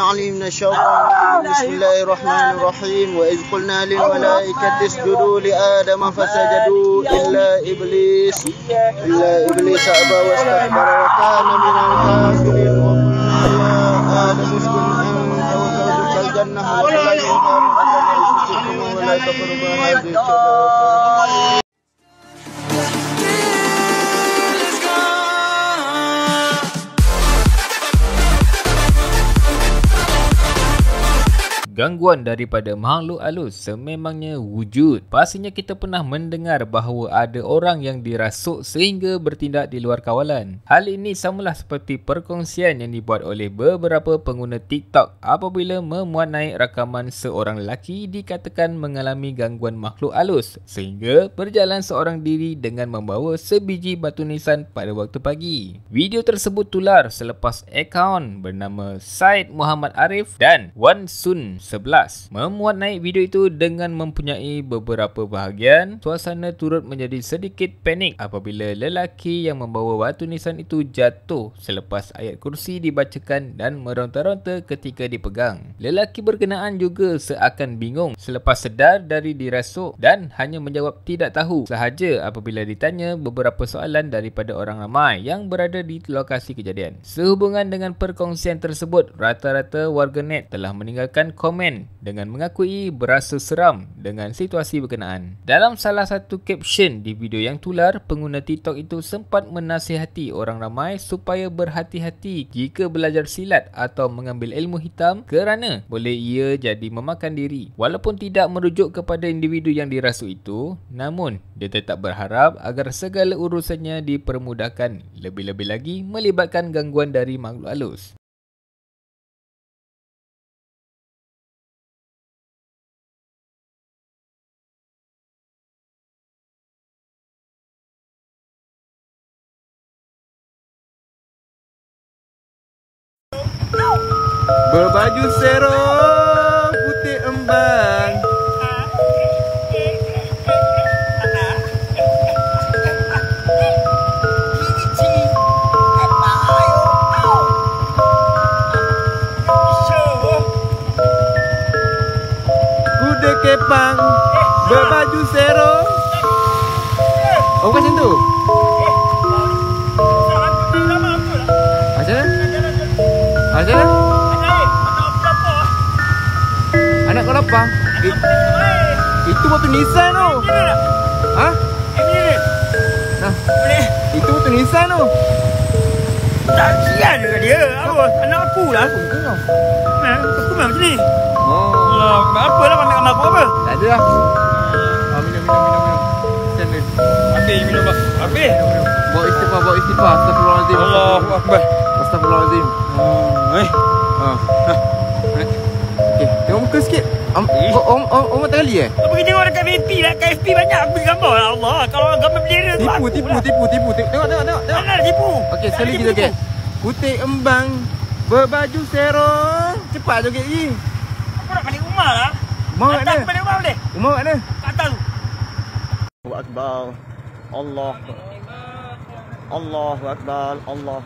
العليم من الشيطان الرجيم. بسم الله الرحمن الرحيم. وإذ قلنا للملائكة اسجدوا لآدم فسجدوا إلا إبليس أبى واستكبر وكان من الكافرين. وقلنا يا آدم اسكن أنت وزوجك الجنة ولا تقربا هذه الشجرة. Gangguan daripada makhluk halus sememangnya wujud. Pastinya kita pernah mendengar bahawa ada orang yang dirasuk sehingga bertindak di luar kawalan. Hal ini samalah seperti perkongsian yang dibuat oleh beberapa pengguna TikTok apabila memuat naik rakaman seorang lelaki dikatakan mengalami gangguan makhluk halus sehingga berjalan seorang diri dengan membawa sebiji batu nisan pada waktu pagi. Video tersebut tular selepas akaun bernama Syed Muhammad Arif dan Wan Sun 11 memuat naik video itu dengan mempunyai beberapa bahagian. Suasana turut menjadi sedikit panik apabila lelaki yang membawa batu nisan itu jatuh selepas ayat kursi dibacakan dan meronta-ronta ketika dipegang. Lelaki berkenaan juga seakan bingung selepas sedar dari dirasuk dan hanya menjawab tidak tahu sahaja apabila ditanya beberapa soalan daripada orang ramai yang berada di lokasi kejadian. Sehubungan dengan perkongsian tersebut, rata-rata warganet telah meninggalkan komen dengan mengakui berasa seram dengan situasi berkenaan. Dalam salah satu caption di video yang tular, pengguna TikTok itu sempat menasihati orang ramai supaya berhati-hati jika belajar silat atau mengambil ilmu hitam kerana boleh ia jadi memakan diri. Walaupun tidak merujuk kepada individu yang dirasuk itu, namun dia tetap berharap agar segala urusannya dipermudahkan, lebih-lebih lagi melibatkan gangguan dari makhluk halus. Berbaju serong putih embang, kuda kepang, berbaju serong. Oh, bukan macam tu? Macam mana? Macam mana? Anak kau lapar? Itu batu nisan tu. Ha? Nah, itu batu nisan tu. Tak kesian ke dia? Apa? Anak aku lah. Aku memang macam ni. Oh. Allah, apa lah pandang anak aku apa? Tak ada lah. Minum. Kesian dia. Habis minum bang. Habis. Bawa istighfar. Astagfirullahaladzim. Allahu Akbar. Astagfirullahaladzim. Okey, tengok muka sikit. Om tak kali Apa pergi tengok dekat FB lah. Kat FB banyak ambil gambar lah. Allah, kalau gambar bendera tu Tipu. Tengok. Mana tipu? Okey, sekali lagi joget. Putih embang, berbaju serong. Cepat joget lagi. Aku nak balik rumah lah. Rumah kat mana? Balik rumah boleh? Rumah kat mana? Kat atas tu. Allahu Akbar. Allahu Akbar.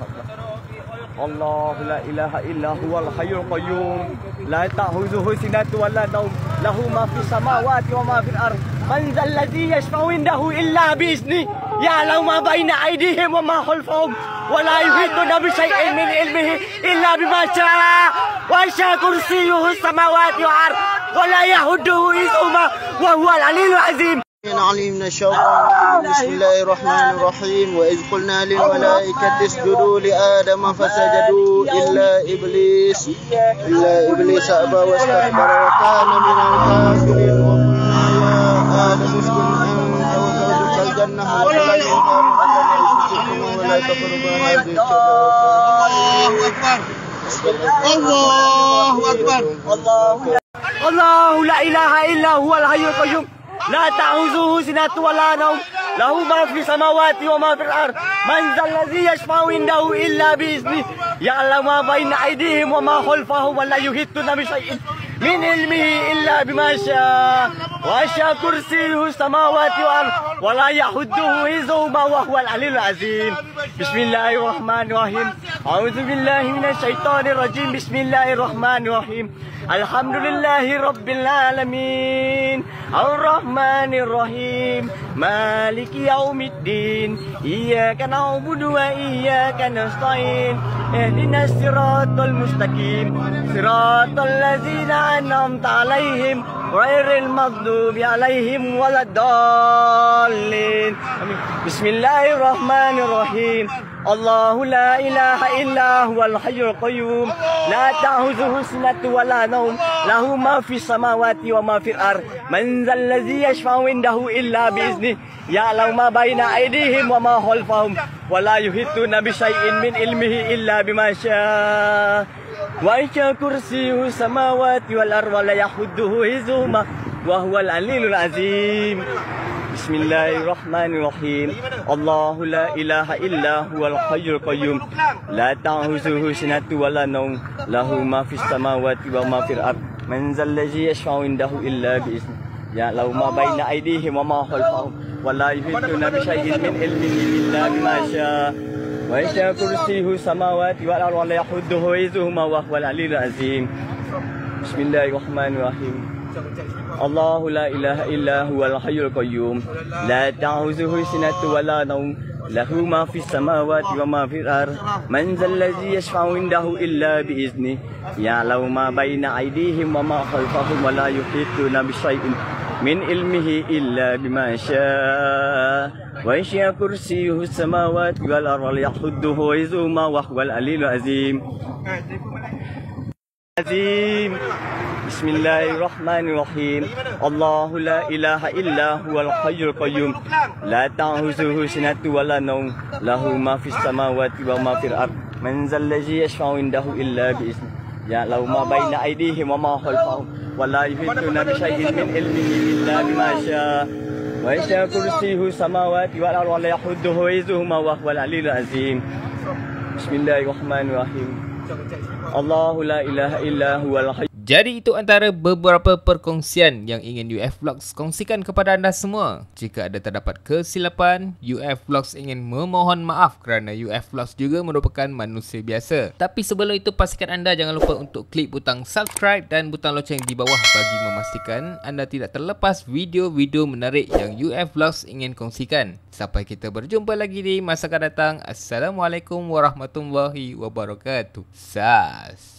الله لا إله إلا هو الحي القيوم لا تأخذه سنة ولا نوم له ما في السماوات وما في الأرض من ذا الذي يشفع عنده إلا بإذنه يعلم ما بين أيديهم وما خلفهم ولا يحيطون بشيء من علمه إلا بما شاء وسع كرسيه السماوات والأرض ولا يؤوده حفظهما وهو العلي العظيم. العليم من الشيطان الرجيم. بسم الله الرحمن الرحيم. وإذ قلنا للملائكة اسجدوا لآدم فسجدوا إلا إبليس أبى واستكبر وكان من الكافرين. وقلنا يا آدم اسكن أنت وزوجك الجنة ولا تقربا هذه الشجرة. الله أكبر. الله لا إله إلا هو الحي القيوم لا تأخذه سنة ولا نوم له ما في السماوات وما في الأرض من ذا الذي يشفع عنده إلا بإذنه يعلم ما بين أيديهم وما خلفهم ولا يحيطون بشيء من علمه إلا بما شاء وسع كرسيه السماوات والأرض ولا يحده حفظهما وهو العلي العظيم بسم الله الرحمن الرحيم أعوذ بالله من الشيطان الرجيم بسم الله الرحمن الرحيم الحمد لله رب العالمين الرحمن الرحيم مالك يوم الدين إياك نعبد وإياك نستعين اهدنا الصراط المستقيم صراط الذين أنعمت عليهم غير المغضوب عليهم ولا الضالين بسم الله الرحمن الرحيم الله لا إله إلا هو الحي القيوم لا تأخذه سنة ولا نوم له ما في السماوات وما في الأرض من ذا الذي يشفع عنده إلا بإذنه يعلم ما بين أيديهم وما خلفهم ولا يحيطون بشيء من علمه إلا بما شاء وسع كرسيه السماوات والأرض ولا يحده حفظهما وهو العلي العظيم بسم الله الرحمن الرحيم الله لا إله إلا هو الحي القيوم لا تأخذه سنة ولا نوم له ما في السماوات وما في الأرض من ذا الذي يشفع عنده إلا بإذنه يعلم ما بين أيديهم وما خلفهم ولا يحيطون بشيء من علمه إلا بما شاء وسع كرسيه السماوات والأرض ولا يحده حفظهما وهو العلي العظيم بسم الله الرحمن الرحيم الله لا إله إلا هو الحي القيوم لا تأخذه سنة ولا نوم له ما في السماوات وما في الأرض من ذا الذي يشفع عنده إلا بإذنه يعلم ما بين أيديهم وما خلفهم ولا يحيطون بشيء من علمه إلا بما شاء وسع كرسيه السماوات والأرض ولا يحده حفظهما وهو العلي العظيم بسم الله الرحمن الرحيم الله لا إله إلا هو الحي القيوم لا تأخذه سنة ولا نوم له ما في السماوات وما في الأرض من ذا الذي يشفع عنده إلا بإذنه يعلم ما بين أيديهم وما خلفهم ولا يحيطون بشيء من علمه إلا بما شاء وسع كرسيه السماوات والأرض ولا يحده حفظهما وهو العلي العظيم بسم الله الرحمن الرحيم الله لا إله إلا هو الحي. Jadi itu antara beberapa perkongsian yang ingin UF Vlogs kongsikan kepada anda semua. Jika ada terdapat kesilapan, UF Vlogs ingin memohon maaf kerana UF Vlogs juga merupakan manusia biasa. Tapi sebelum itu pastikan anda jangan lupa untuk klik butang subscribe dan butang loceng di bawah bagi memastikan anda tidak terlepas video-video menarik yang UF Vlogs ingin kongsikan. Sampai kita berjumpa lagi di masa akan datang. Assalamualaikum warahmatullahi wabarakatuh. Sas.